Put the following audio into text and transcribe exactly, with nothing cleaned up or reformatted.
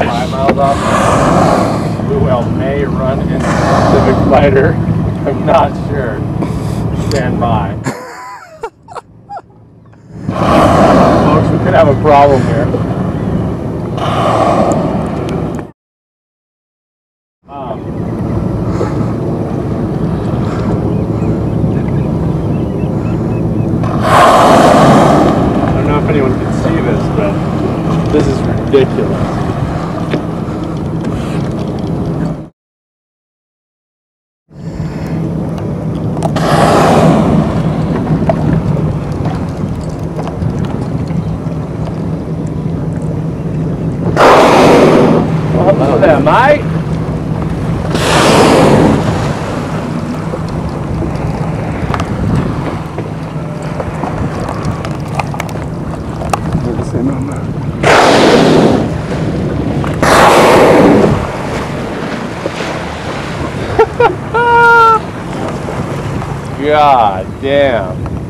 five miles off. Blue whale may run into the Pacific spider. I'm not sure. Stand by. Folks, we could have a problem here. Um, I don't know if anyone can see this, but this is ridiculous. Hello there, mate. God damn.